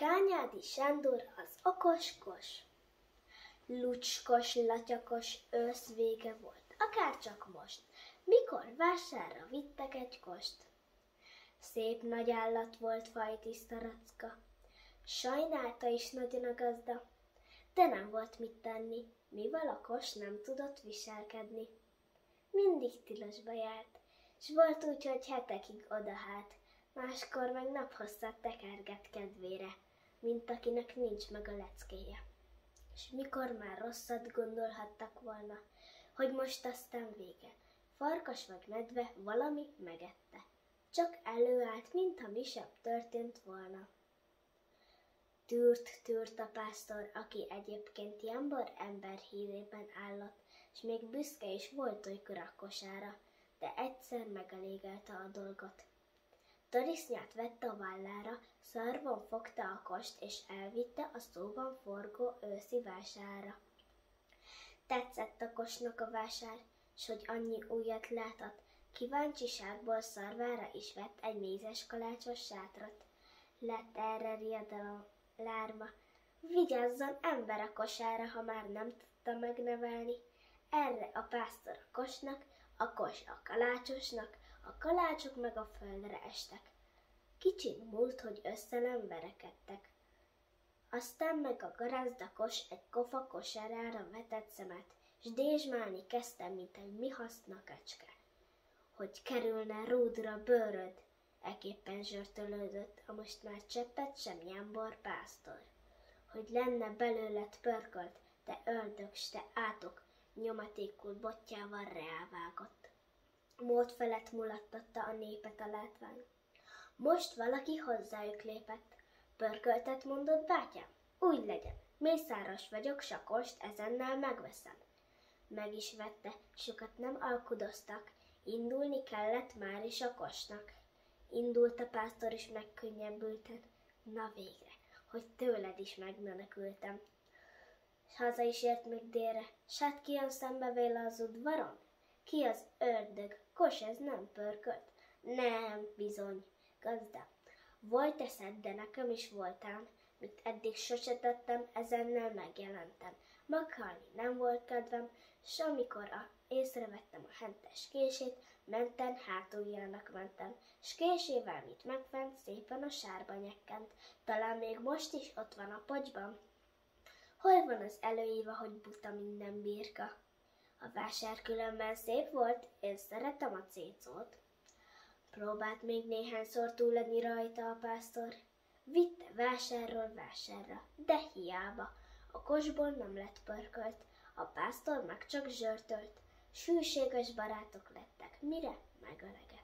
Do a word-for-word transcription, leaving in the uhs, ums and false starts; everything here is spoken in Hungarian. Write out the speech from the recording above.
Kányádi Sándor az okos kos. Lucskos, latyakos ősz vége volt, akárcsak most, mikor vásárra vittek egy kost. Szép nagy állat volt fajtiszta racka, sajnálta is nagyon a gazda, de nem volt mit tenni, mivel a kos nem tudott viselkedni. Mindig tilosba járt, s volt úgy, hogy hetekig odahát, máskor meg naphosszat tekerget kedvére, mint akinek nincs meg a leckéje. És mikor már rosszat gondolhattak volna, hogy most aztán vége, farkas vagy medve valami megette. Csak előállt, mintha mi sem történt volna. Tűrt, tűrt a pásztor, aki egyébként Jámbor ember hírében állott, s még büszke is volt olykor a kosára, de egyszer megelégelte a dolgot. Tarisznyát vette a vállára, szarvon fogta a kost, és elvitte a szóban forgó őszi vásárra. Tetszett a kosnak a vásár, s hogy annyi újat látott, kíváncsiságból szarvára is vett egy mézes kalácsos sátrat. Lett erre riadalom, lárma, vigyázzon ember a kosára, ha már nem tudta megnevelni. Erre a pásztor a kosnak, a kos a kalácsosnak, a kalácsok meg a földre estek. Kicsit múlt, hogy össze nem verekedtek. Aztán meg a garázdakos egy kofa kosárára vetett szemet, s dézsmálni kezdte, mint egy mi haszna kecske. Hogy kerülne rúdra bőröd, ekképpen zsörtölődött a most már cseppet sem Jámbor pásztor. Hogy lenne belőled pörkölt, te ördög, s te átok, nyomatékul botjával reálvágott. Mód felett mulattatta a népet a látvány. Most valaki hozzájuk lépett. Pörköltet mondott, bátyám? Úgy legyen, mészáros vagyok, s a kost ezennel megveszem. Meg is vette, sokat nem alkudoztak, indulni kellett már is a kosnak. Indult a pásztor is megkönnyebbülten. Na végre, hogy tőled is megmenekültem. S haza is ért még délre, s hát ki jön szembe véle az udvaron? Ki az ördög? Kos, ez nem pörkölt? Nem, bizony, gazda. Volt eszed, de nekem is voltán, mit eddig sose tettem, ezennel megjelentem. Meghalni nem volt kedvem, s amikor a, észrevettem a hentes kését, menten hátuljának mentem, s késével mit megfent, szépen a sárba nyekkent. Talán még most is ott van a pocsban. Hol van az előíva, hogy buta minden birka? A vásár különben szép volt, én szeretem a cécót. Próbált még néhányszor túledni rajta a pásztor. Vitte vásárról vásárra, de hiába. A kosból nem lett pörkölt, a pásztor meg csak zsörtölt. Sűséges barátok lettek, mire megöregedtek.